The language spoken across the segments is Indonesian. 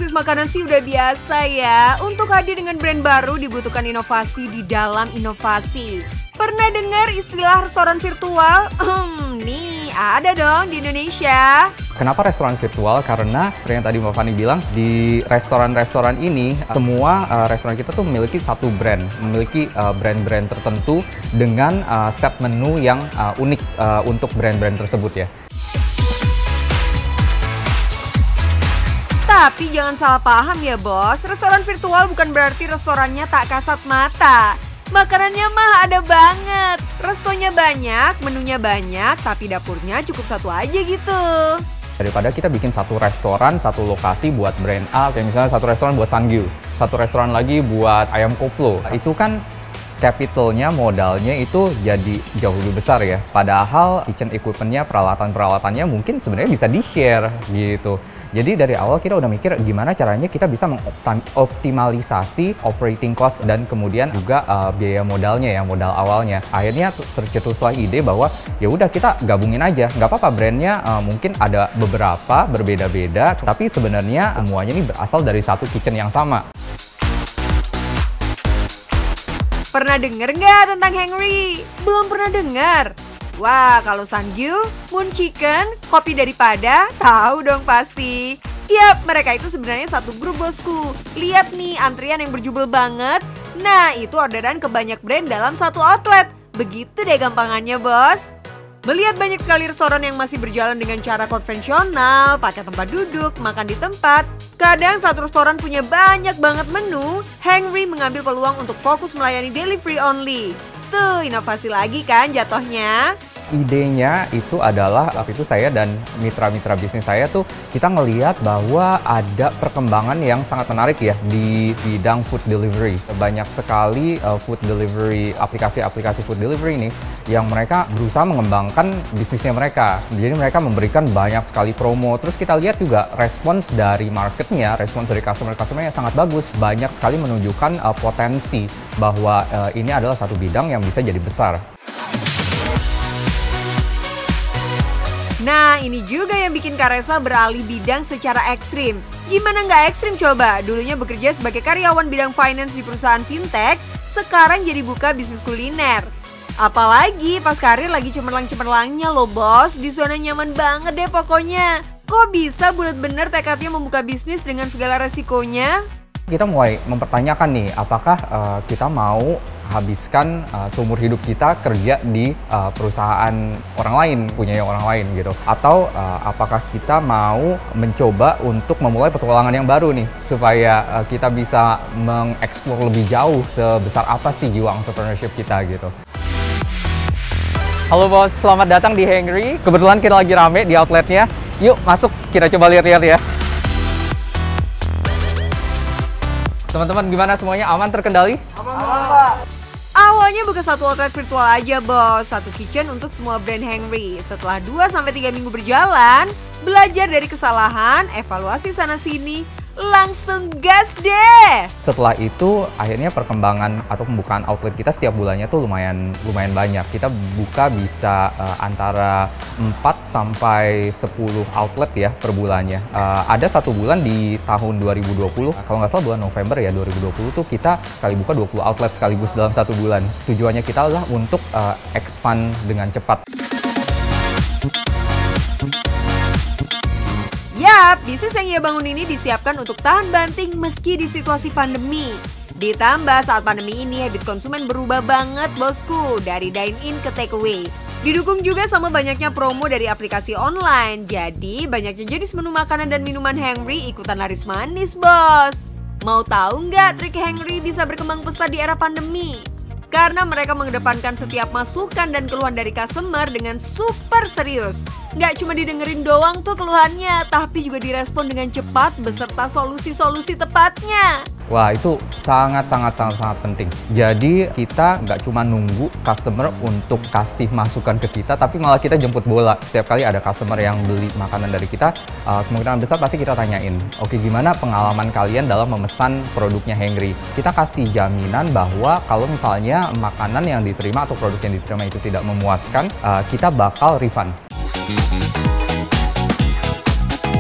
bisnis makanan sih udah biasa ya. Untuk hadir dengan brand baru dibutuhkan inovasi di dalam inovasi. Pernah dengar istilah restoran virtual? Nih ada dong di Indonesia. Kenapa restoran virtual? Karena seperti yang tadi Mbak Fani bilang, di restoran-restoran ini semua restoran kita tuh memiliki satu brand, memiliki brand-brand tertentu dengan set menu yang unik untuk brand-brand tersebut ya. Tapi jangan salah paham ya bos, restoran virtual bukan berarti restorannya tak kasat mata. Makanannya mah ada banget, restonya banyak, menunya banyak, tapi dapurnya cukup satu aja gitu. Daripada kita bikin satu restoran, satu lokasi buat brand A, kayak misalnya satu restoran buat Sangyu, satu restoran lagi buat ayam koplo, itu kan capitalnya, modalnya itu jadi jauh lebih besar ya. Padahal kitchen equipment-nya, peralatan-peralatannya mungkin sebenarnya bisa di-share gitu. Jadi dari awal kita udah mikir gimana caranya kita bisa mengoptimalisasi operating cost dan kemudian juga biaya modalnya ya, modal awalnya. Akhirnya tercetuslah ide bahwa ya udah kita gabungin aja, nggak apa-apa brandnya mungkin ada beberapa berbeda-beda, tapi sebenarnya semuanya ini berasal dari satu kitchen yang sama. Pernah denger nggak tentang Hengry? Belum pernah dengar? Wah, kalau Sangyu, Moon Chicken, Kopi Daripada, tahu dong pasti. Yap, mereka itu sebenarnya satu grup bosku. Lihat nih, antrian yang berjubel banget. Nah, itu orderan ke banyak brand dalam satu outlet. Begitu deh gampangannya, bos. Melihat banyak sekali restoran yang masih berjalan dengan cara konvensional, pakai tempat duduk, makan di tempat. Kadang satu restoran punya banyak banget menu, Hengry mengambil peluang untuk fokus melayani delivery only. Tuh, inovasi lagi kan jatuhnya. Idenya itu adalah waktu itu saya dan mitra-mitra bisnis saya tuh kita ngelihat bahwa ada perkembangan yang sangat menarik ya di bidang food delivery. Banyak sekali food delivery, aplikasi-aplikasi food delivery ini yang mereka berusaha mengembangkan bisnisnya mereka. Jadi mereka memberikan banyak sekali promo. Terus kita lihat juga respons dari marketnya, respons dari customer-customernya sangat bagus. Banyak sekali menunjukkan potensi bahwa ini adalah satu bidang yang bisa jadi besar. Nah, ini juga yang bikin Karesa beralih bidang secara ekstrim. Gimana nggak ekstrim coba? Dulunya bekerja sebagai karyawan bidang finance di perusahaan fintech, sekarang jadi buka bisnis kuliner. Apalagi pas karir lagi cemerlang-cemerlangnya loh bos, di zona nyaman banget deh pokoknya. Kok bisa bulat bener tekadnya membuka bisnis dengan segala resikonya? Kita mulai mempertanyakan nih, apakah kita mau habiskan seumur hidup kita kerja di perusahaan orang lain, punya orang lain gitu. Atau apakah kita mau mencoba untuk memulai petualangan yang baru nih, supaya kita bisa mengeksplor lebih jauh sebesar apa sih jiwa entrepreneurship kita gitu. Halo bos, selamat datang di Hengry. Kebetulan kita lagi rame di outletnya. Yuk masuk, kita coba lihat-lihat ya. Teman-teman gimana semuanya, aman terkendali? Aman Pak. Awalnya buka satu outlet virtual aja bos, satu kitchen untuk semua brand Hengry. Setelah 2-3 minggu berjalan, belajar dari kesalahan, evaluasi sana-sini, langsung gas deh! Setelah itu akhirnya perkembangan atau pembukaan outlet kita setiap bulannya tuh lumayan banyak. Kita buka bisa antara 4-10 outlet ya per bulannya. Ada satu bulan di tahun 2020, kalau nggak salah bulan November ya 2020 tuh kita sekali buka 20 outlet sekaligus dalam satu bulan. Tujuannya kita adalah untuk expand dengan cepat. Yap, bisnis yang ia bangun ini disiapkan untuk tahan banting meski di situasi pandemi. Ditambah saat pandemi ini habit konsumen berubah banget bosku, dari dine-in ke take-away. Didukung juga sama banyaknya promo dari aplikasi online, jadi banyaknya jenis menu makanan dan minuman Hengry ikutan laris manis bos. Mau tahu nggak trik Hengry bisa berkembang pesat di era pandemi? Karena mereka mengedepankan setiap masukan dan keluhan dari customer dengan super serius. Nggak cuma didengerin doang tuh keluhannya, tapi juga direspon dengan cepat beserta solusi-solusi tepatnya. Wah, itu sangat penting. Jadi kita nggak cuma nunggu customer untuk kasih masukan ke kita, tapi malah kita jemput bola. Setiap kali ada customer yang beli makanan dari kita, kemungkinan besar pasti kita tanyain, oke gimana pengalaman kalian dalam memesan produknya Hengry? Kita kasih jaminan bahwa kalau misalnya makanan yang diterima atau produk yang diterima itu tidak memuaskan, kita bakal refund.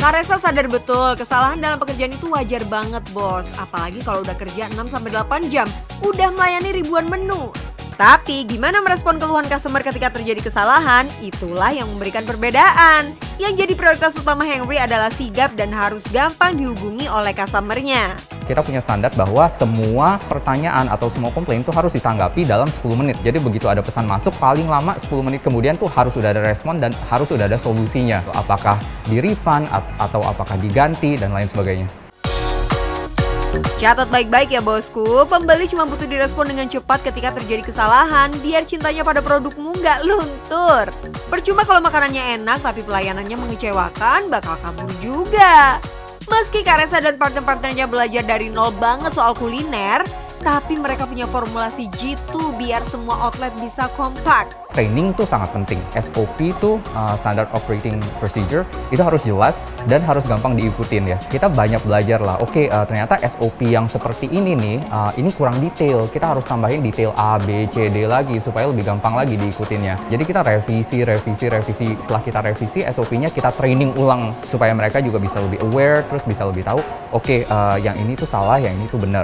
Kak Resa sadar betul, kesalahan dalam pekerjaan itu wajar banget bos. Apalagi kalau udah kerja 6-8 jam, udah melayani ribuan menu. Tapi gimana merespon keluhan customer ketika terjadi kesalahan? Itulah yang memberikan perbedaan. Yang jadi prioritas utama Henry adalah sigap dan harus gampang dihubungi oleh customernya. Kita punya standar bahwa semua pertanyaan atau semua komplain itu harus ditanggapi dalam 10 menit. Jadi begitu ada pesan masuk, paling lama 10 menit kemudian tuh harus sudah ada respon dan harus sudah ada solusinya. Apakah di-refund atau apakah diganti dan lain sebagainya. Catat baik-baik ya bosku, pembeli cuma butuh direspon dengan cepat ketika terjadi kesalahan biar cintanya pada produkmu nggak luntur. Percuma kalau makanannya enak tapi pelayanannya mengecewakan, bakal kabur juga. Meski Kak Resa dan partner-partnernya belajar dari nol banget soal kuliner, tapi mereka punya formulasi G2 biar semua outlet bisa kompak. Training tuh sangat penting. SOP itu Standard Operating Procedure itu harus jelas dan harus gampang diikutin ya. Kita banyak belajar lah. Oke, ternyata SOP yang seperti ini nih, ini kurang detail. Kita harus tambahin detail A, B, C, D lagi supaya lebih gampang lagi diikutinnya. Jadi kita revisi. Setelah kita revisi SOP-nya kita training ulang supaya mereka juga bisa lebih aware, terus bisa lebih tahu. Oke, yang ini tuh salah, yang ini tuh benar.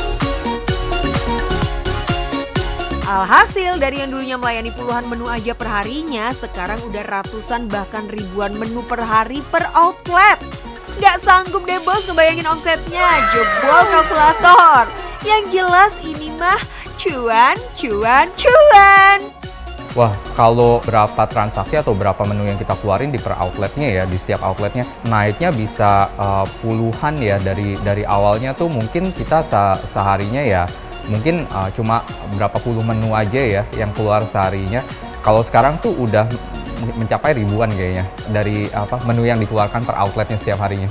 Alhasil dari yang dulunya melayani puluhan menu aja perharinya, sekarang udah ratusan bahkan ribuan menu per hari per outlet. Gak sanggup deh bos ngebayangin omsetnya, jebol kalkulator. Yang jelas ini mah cuan. Wah, kalau berapa transaksi atau berapa menu yang kita keluarin di per outletnya ya, di setiap outletnya, naiknya bisa puluhan ya. Dari awalnya tuh mungkin kita seharinya ya, mungkin cuma berapa puluh menu aja ya yang keluar seharinya. Kalau sekarang tuh udah mencapai ribuan kayaknya dari menu yang dikeluarkan per outletnya setiap harinya.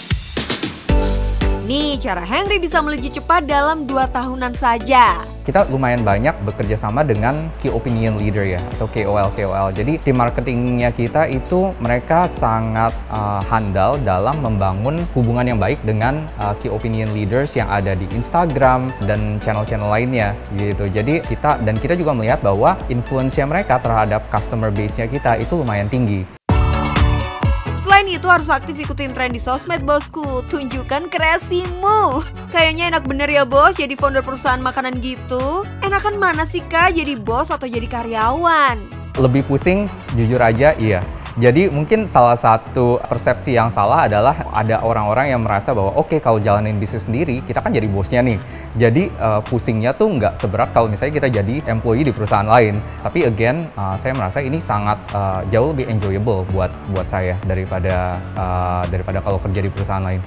Nih cara Henry bisa melejit cepat dalam 2 tahunan saja. Kita lumayan banyak bekerja sama dengan Key Opinion Leader ya, atau KOL. Jadi tim marketingnya kita itu mereka sangat handal dalam membangun hubungan yang baik dengan Key Opinion Leaders yang ada di Instagram dan channel-channel lainnya gitu. Jadi kita juga melihat bahwa influence-nya mereka terhadap customer base-nya kita itu lumayan tinggi. Selain itu harus aktif ikutin tren di sosmed bosku, tunjukkan kreasimu. Kayaknya enak bener ya bos jadi founder perusahaan makanan gitu. Enakan mana sih kak, jadi bos atau jadi karyawan? Lebih pusing, jujur aja iya. Jadi mungkin salah satu persepsi yang salah adalah ada orang-orang yang merasa bahwa oke, kalau jalanin bisnis sendiri kita kan jadi bosnya nih. Jadi pusingnya tuh nggak seberat kalau misalnya kita jadi employee di perusahaan lain. Tapi again, saya merasa ini sangat jauh lebih enjoyable buat saya daripada kalau kerja di perusahaan lain.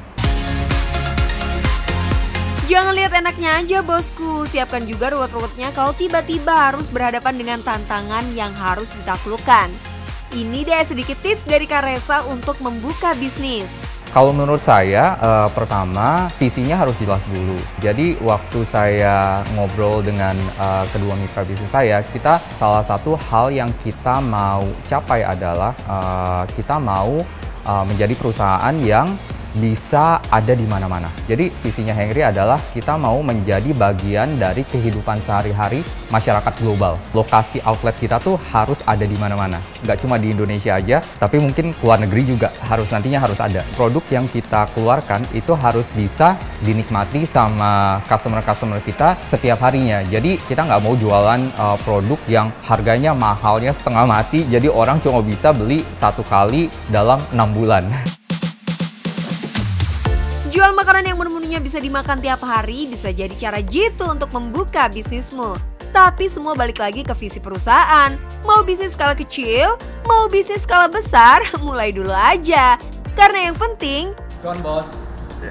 Jangan lihat enaknya aja bosku, siapkan juga ruwet-ruwetnya kalau tiba-tiba harus berhadapan dengan tantangan yang harus ditaklukkan. Ini deh sedikit tips dari Kak Resa untuk membuka bisnis. Kalau menurut saya, pertama visinya harus jelas dulu. Jadi waktu saya ngobrol dengan kedua mitra bisnis saya, salah satu hal yang kita mau capai adalah kita mau menjadi perusahaan yang bisa ada di mana-mana. Jadi visinya Henry adalah kita mau menjadi bagian dari kehidupan sehari-hari masyarakat global. Lokasi outlet kita tuh harus ada di mana-mana. Nggak cuma di Indonesia aja, tapi mungkin luar negeri juga nantinya harus ada. Produk yang kita keluarkan itu harus bisa dinikmati sama customer-customer kita setiap harinya. Jadi kita nggak mau jualan produk yang harganya mahalnya setengah mati, jadi orang cuma bisa beli satu kali dalam 6 bulan. Jual makanan yang menu-menunya bisa dimakan tiap hari bisa jadi cara jitu untuk membuka bisnismu. Tapi semua balik lagi ke visi perusahaan. Mau bisnis skala kecil, mau bisnis skala besar, mulai dulu aja. Karena yang penting, cuan bos.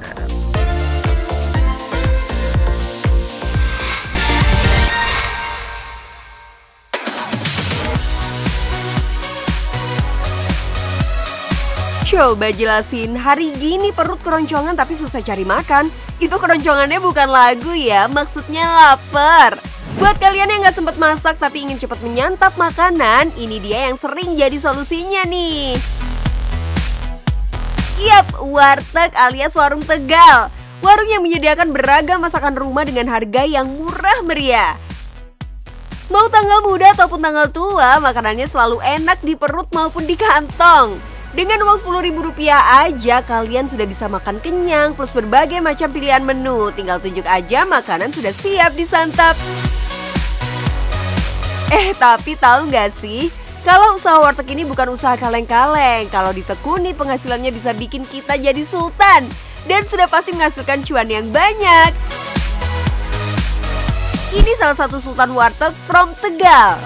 coba jelasin, hari gini perut keroncongan tapi susah cari makan. Itu keroncongannya bukan lagu ya, maksudnya lapar. Buat kalian yang gak sempat masak tapi ingin cepat menyantap makanan, ini dia yang sering jadi solusinya nih. Yap, warteg alias warung Tegal. Warung yang menyediakan beragam masakan rumah dengan harga yang murah meriah. Mau tanggal muda ataupun tanggal tua, makanannya selalu enak di perut maupun di kantong. Dengan uang Rp10.000 aja kalian sudah bisa makan kenyang plus berbagai macam pilihan menu. Tinggal tunjuk aja makanan sudah siap disantap. Tapi tahu nggak sih? Kalau usaha warteg ini bukan usaha kaleng-kaleng. Kalau ditekuni penghasilannya bisa bikin kita jadi sultan. Dan sudah pasti menghasilkan cuan yang banyak. Ini salah satu sultan warteg from Tegal.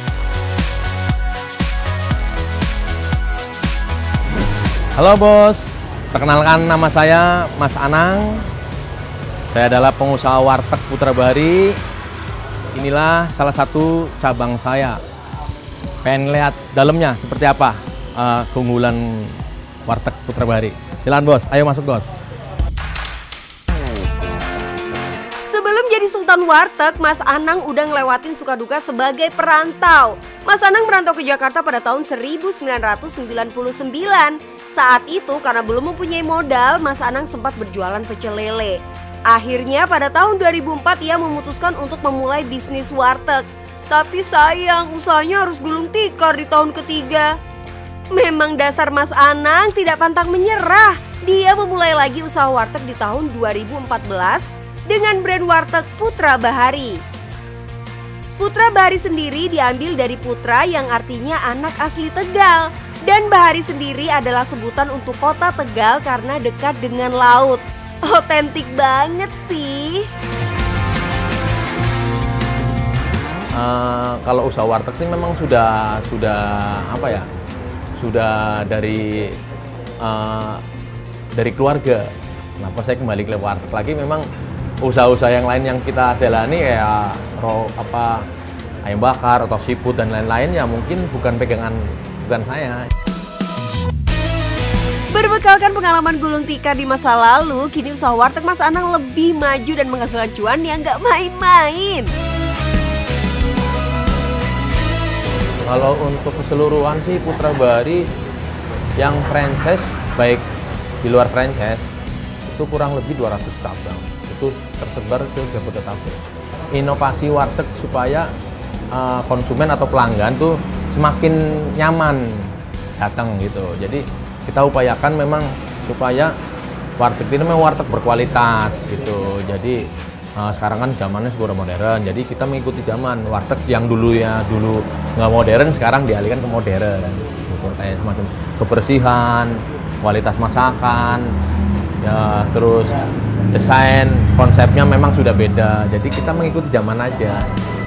Halo bos, perkenalkan nama saya Mas Anang. Saya adalah pengusaha warteg Putra Bahari. Inilah salah satu cabang saya. Pengen lihat dalamnya seperti apa keunggulan warteg Putra Bahari. Silakan bos, ayo masuk bos. Sebelum jadi sultan warteg, Mas Anang udah ngelewatin suka duka sebagai perantau. Mas Anang merantau ke Jakarta pada tahun 1999. Saat itu karena belum mempunyai modal, Mas Anang sempat berjualan pecel lele. Akhirnya pada tahun 2004 ia memutuskan untuk memulai bisnis warteg. Tapi sayang, usahanya harus gulung tikar di tahun ketiga. Memang dasar Mas Anang tidak pantang menyerah. Dia memulai lagi usaha warteg di tahun 2014 dengan brand warteg Putra Bahari. Putra Bahari sendiri diambil dari Putra yang artinya anak asli Tegal. Dan Bahari sendiri adalah sebutan untuk kota Tegal karena dekat dengan laut. Otentik banget sih. Kalau usaha warteg ini memang sudah apa ya? Sudah dari keluarga. Kenapa saya kembali ke warteg lagi? Memang usaha-usaha yang lain yang kita jalani kayak ayam bakar atau seafood dan lain-lain ya mungkin bukan pegangan saya. Berbekalkan pengalaman gulung tikar di masa lalu, kini usaha warteg Mas Anang lebih maju dan menghasilkan cuan yang gak main-main. Kalau untuk keseluruhan sih Putra Bahari yang franchise baik di luar franchise itu kurang lebih 200 cabang. Itu tersebar se-Jabodetabek. Inovasi warteg supaya konsumen atau pelanggan tuh semakin nyaman datang gitu. Jadi kita upayakan memang supaya warteg ini memang warteg berkualitas gitu. Jadi sekarang kan zamannya sudah modern. Jadi kita mengikuti zaman. Warteg yang dulu nggak modern sekarang dialihkan ke modern. Gitu. Kayak semacam kebersihan, kualitas masakan, ya terus desain konsepnya memang sudah beda. Jadi kita mengikuti zaman aja.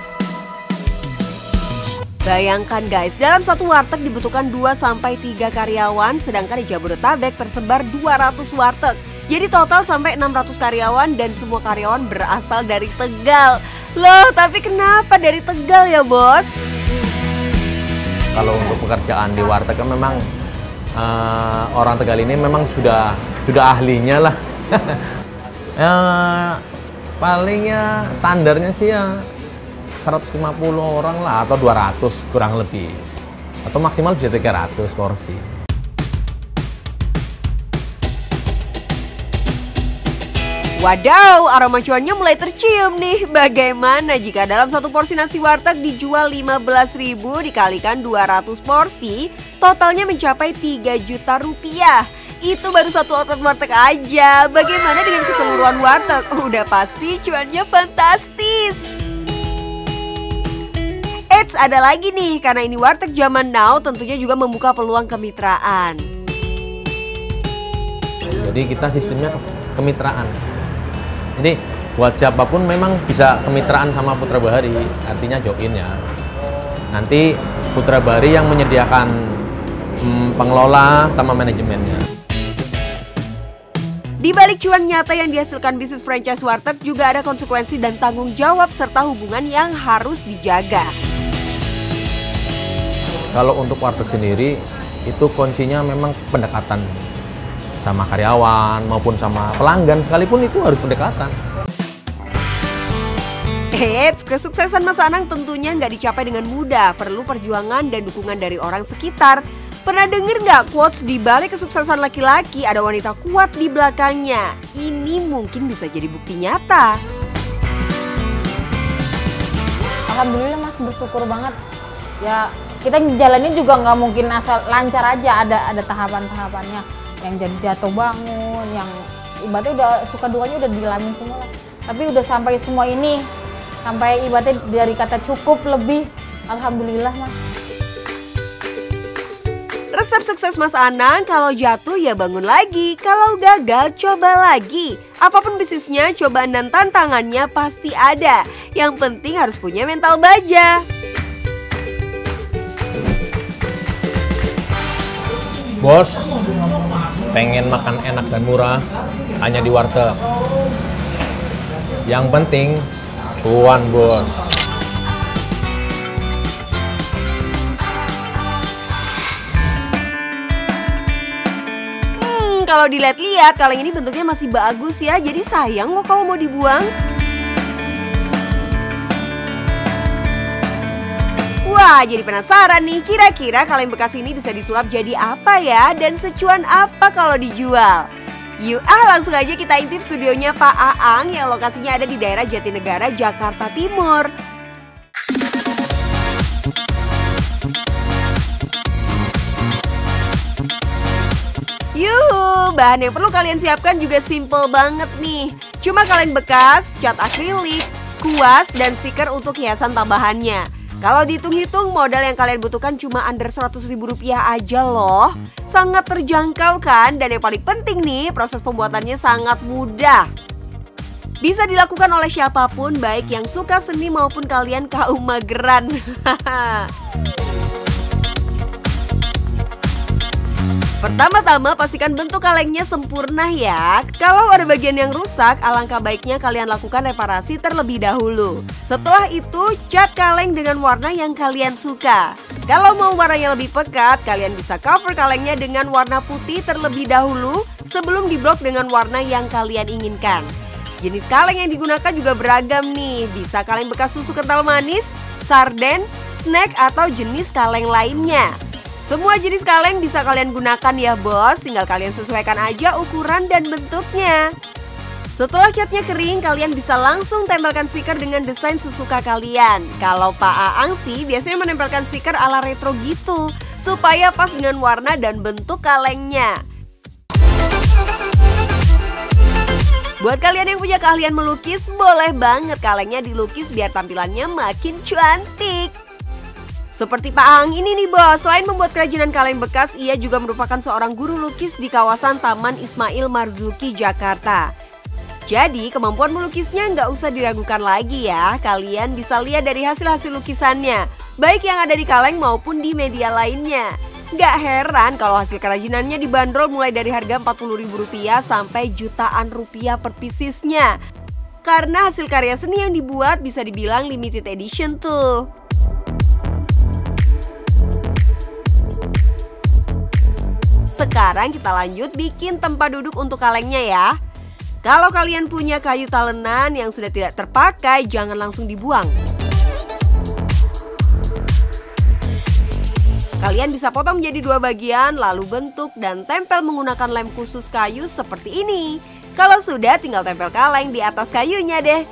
Bayangkan guys, dalam satu warteg dibutuhkan 2-3 karyawan, sedangkan di Jabodetabek tersebar 200 warteg. Jadi total sampai 600 karyawan dan semua karyawan berasal dari Tegal. Loh, tapi kenapa dari Tegal ya bos? Kalau untuk pekerjaan di warteg kan memang orang Tegal ini memang sudah ahlinya lah. Palingnya standarnya sih ya 150 orang lah atau 200 kurang lebih atau maksimal bisa 300 porsi. Wadaw, aroma cuannya mulai tercium nih. Bagaimana jika dalam satu porsi nasi warteg dijual 15.000 dikalikan 200 porsi, totalnya mencapai 3 juta rupiah. Itu baru satu outlet warteg aja. Bagaimana dengan keseluruhan warteg? Udah pasti cuannya fantastis. Eits, ada lagi nih, karena ini warteg zaman now tentunya juga membuka peluang kemitraan. Jadi kita sistemnya kemitraan. Jadi buat siapapun memang bisa kemitraan sama Putra Bahari, artinya join ya. Nanti Putra Bahari yang menyediakan pengelola sama manajemennya. Di balik cuan nyata yang dihasilkan bisnis franchise warteg juga ada konsekuensi dan tanggung jawab serta hubungan yang harus dijaga. Kalau untuk warteg sendiri, itu kuncinya memang pendekatan sama karyawan maupun sama pelanggan, sekalipun itu harus pendekatan. Eits, kesuksesan Mas Anang tentunya nggak dicapai dengan mudah, perlu perjuangan dan dukungan dari orang sekitar. Pernah denger nggak quotes di balik kesuksesan laki-laki ada wanita kuat di belakangnya? Ini mungkin bisa jadi bukti nyata. Alhamdulillah Mas, bersyukur banget. Ya kita jalanin juga nggak mungkin asal lancar aja, ada tahapan-tahapannya, yang jadi jatuh bangun, yang ibaratnya udah suka duanya udah dilamin semua lah. Tapi udah sampai semua ini, sampai ibaratnya dari kata cukup lebih, alhamdulillah mah. Resep sukses Mas Anang, kalau jatuh ya bangun lagi, kalau gagal coba lagi. Apapun bisnisnya, cobaan dan tantangannya pasti ada. Yang penting harus punya mental baja. Bos, pengen makan enak dan murah hanya di warteg. Yang penting cuan, bos. Kalau dilihat-lihat, kaleng ini bentuknya masih bagus ya, jadi sayang loh kalau mau dibuang. Wah, jadi penasaran nih, kira-kira kaleng bekas ini bisa disulap jadi apa ya? Dan secuan apa kalau dijual? Yuk langsung aja kita intip studionya Pak Aang yang lokasinya ada di daerah Jatinegara, Jakarta Timur. Yuhu, bahan yang perlu kalian siapkan juga simple banget nih. Cuma kaleng bekas, cat akrilik, kuas, dan stiker untuk hiasan tambahannya. Kalau dihitung-hitung modal yang kalian butuhkan cuma under Rp100.000 aja loh. Sangat terjangkau kan? Dan yang paling penting nih, proses pembuatannya sangat mudah. Bisa dilakukan oleh siapapun, baik yang suka seni maupun kalian kaum mageran. Pertama-tama pastikan bentuk kalengnya sempurna ya. Kalau ada bagian yang rusak, alangkah baiknya kalian lakukan reparasi terlebih dahulu. Setelah itu, cat kaleng dengan warna yang kalian suka. Kalau mau warnanya lebih pekat, kalian bisa cover kalengnya dengan warna putih terlebih dahulu sebelum diblok dengan warna yang kalian inginkan. Jenis kaleng yang digunakan juga beragam nih. Bisa kaleng bekas susu kental manis, sarden, snack, atau jenis kaleng lainnya. Semua jenis kaleng bisa kalian gunakan ya bos, tinggal kalian sesuaikan aja ukuran dan bentuknya. Setelah catnya kering, kalian bisa langsung tempelkan stiker dengan desain sesuka kalian. Kalau Pak Aang sih biasanya menempelkan stiker ala retro gitu, supaya pas dengan warna dan bentuk kalengnya. Buat kalian yang punya keahlian melukis, boleh banget kalengnya dilukis biar tampilannya makin cantik. Seperti Pak Aang ini nih bos, selain membuat kerajinan kaleng bekas, ia juga merupakan seorang guru lukis di kawasan Taman Ismail Marzuki, Jakarta. Jadi kemampuan melukisnya nggak usah diragukan lagi ya, kalian bisa lihat dari hasil-hasil lukisannya, baik yang ada di kaleng maupun di media lainnya. Nggak heran kalau hasil kerajinannya dibanderol mulai dari harga Rp40.000 sampai jutaan rupiah per piecesnya. Karena hasil karya seni yang dibuat bisa dibilang limited edition tuh. Sekarang kita lanjut bikin tempat duduk untuk kalengnya ya. Kalau kalian punya kayu talenan yang sudah tidak terpakai, jangan langsung dibuang. Kalian bisa potong menjadi 2 bagian, lalu bentuk dan tempel menggunakan lem khusus kayu seperti ini. Kalau sudah, tinggal tempel kaleng di atas kayunya deh.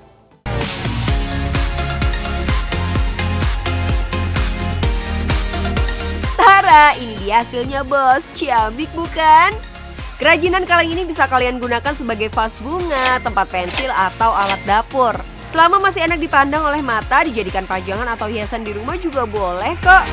Tara, ini dia hasilnya bos, ciamik bukan? Kerajinan kaleng ini bisa kalian gunakan sebagai vas bunga, tempat pensil, atau alat dapur. Selama masih enak dipandang oleh mata, dijadikan pajangan atau hiasan di rumah juga boleh kok.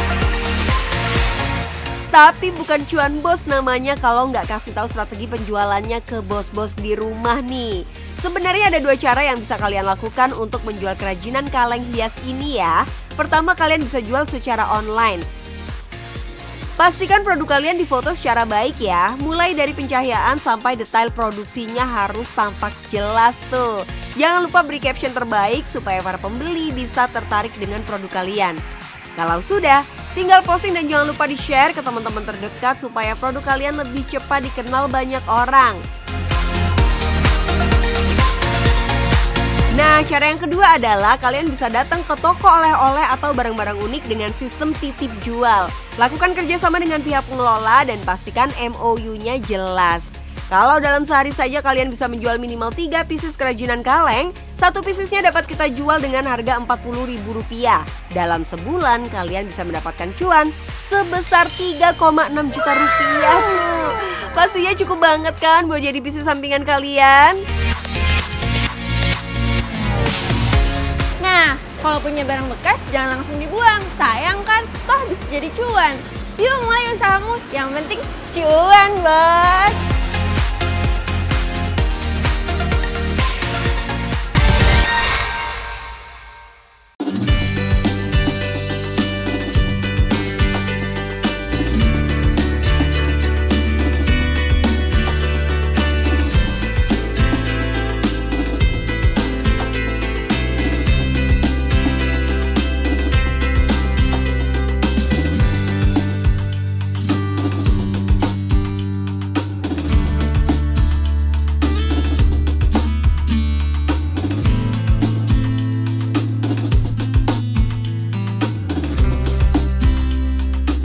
Tapi bukan cuan bos namanya kalau nggak kasih tahu strategi penjualannya ke bos-bos di rumah nih. Sebenarnya ada 2 cara yang bisa kalian lakukan untuk menjual kerajinan kaleng hias ini ya. Pertama, kalian bisa jual secara online. Pastikan produk kalian difoto secara baik ya. Mulai dari pencahayaan sampai detail produksinya harus tampak jelas tuh. Jangan lupa beri caption terbaik supaya para pembeli bisa tertarik dengan produk kalian. Kalau sudah, tinggal posting dan jangan lupa di-share ke teman-teman terdekat supaya produk kalian lebih cepat dikenal banyak orang. Nah, cara yang kedua adalah kalian bisa datang ke toko oleh-oleh atau barang-barang unik dengan sistem titip jual. Lakukan kerjasama dengan pihak pengelola dan pastikan MOU-nya jelas. Kalau dalam sehari saja kalian bisa menjual minimal 3 pieces kerajinan kaleng, satu piecesnya dapat kita jual dengan harga Rp40.000. Dalam sebulan kalian bisa mendapatkan cuan sebesar 3,6 juta rupiah. Pastinya cukup banget kan buat jadi bisnis sampingan kalian? Nah, kalau punya barang bekas jangan langsung dibuang. Sayang kan, toh bisa jadi cuan. Yuk mulai usahamu, yang penting cuan bos.